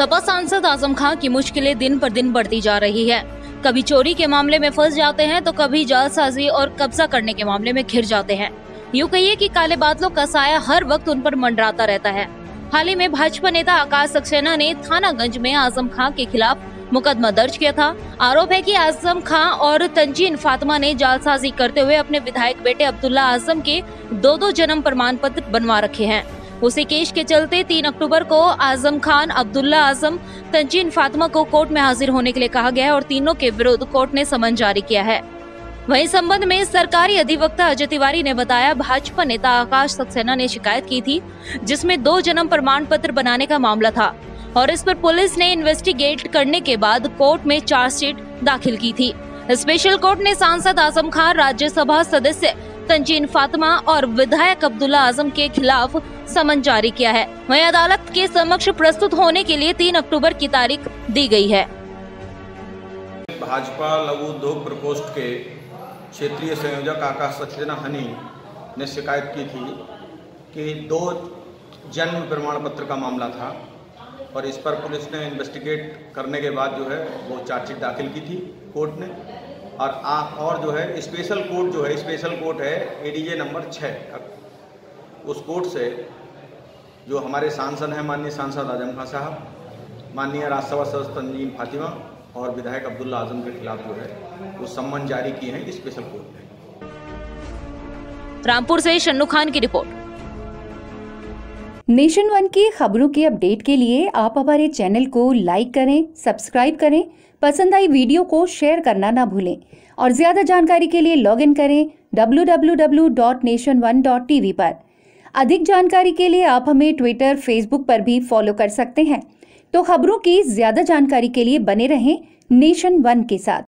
सपा सांसद आजम खान की मुश्किलें दिन पर दिन बढ़ती जा रही है। कभी चोरी के मामले में फंस जाते हैं तो कभी जालसाजी और कब्जा करने के मामले में घिर जाते हैं। यूं कहिए कि काले बादलों का साया हर वक्त उन पर मंडराता रहता है। हाल ही में भाजपा नेता आकाश सक्सेना ने थानागंज में आजम खान के खिलाफ मुकदमा दर्ज किया था। आरोप है कि आजम खान और तंजीन फातिमा ने जालसाजी करते हुए अपने विधायक बेटे अब्दुल्ला आजम के दो जन्म प्रमाण पत्र बनवा रखे हैं। उसी केस के चलते 3 अक्टूबर को आजम खान, अब्दुल्ला आजम, तंजीन फातिमा को कोर्ट में हाजिर होने के लिए कहा गया है और तीनों के विरुद्ध कोर्ट ने समन जारी किया है। वहीं संबंध में सरकारी अधिवक्ता अजय तिवारी ने बताया, भाजपा नेता आकाश सक्सेना ने शिकायत की थी जिसमें 2 जन्म प्रमाण पत्र बनाने का मामला था और इस पर पुलिस ने इन्वेस्टिगेट करने के बाद कोर्ट में चार्जशीट दाखिल की थी। स्पेशल कोर्ट ने सांसद आजम खान, राज्यसभा सदस्य तंजीन फातिमा और विधायक अब्दुल्ला आजम के खिलाफ समन जारी किया है। वहीं अदालत के समक्ष प्रस्तुत होने के लिए 3 अक्टूबर की तारीख दी गई है। भाजपा लघु उद्योग प्रकोष्ठ के क्षेत्रीय संयोजक आकाश सक्सेना हनी ने शिकायत की थी कि 2 जन्म प्रमाण पत्र का मामला था और इस पर पुलिस ने इन्वेस्टिगेट करने के बाद जो है वो चार्जशीट दाखिल की थी कोर्ट ने। और जो है स्पेशल कोर्ट है एडीजे नंबर 6। उस कोर्ट से जो हमारे सांसद हैं, माननीय सांसद आजम खान साहब, माननीय राज्यसभा सदस्य तंजीन फातिमा और विधायक अब्दुल्ला आजम के खिलाफ जो है वो सम्मन जारी किए हैं स्पेशल कोर्ट ने। रामपुर से शन्नू खान की रिपोर्ट। नेशन वन की खबरों के अपडेट के लिए आप हमारे चैनल को लाइक करें, सब्सक्राइब करें, पसंद आई वीडियो को शेयर करना ना भूलें और ज्यादा जानकारी के लिए लॉग इन करें www.nation1.tv पर। अधिक जानकारी के लिए आप हमें ट्विटर, फेसबुक पर भी फॉलो कर सकते हैं। तो खबरों की ज्यादा जानकारी के लिए बने रहें नेशन वन के साथ।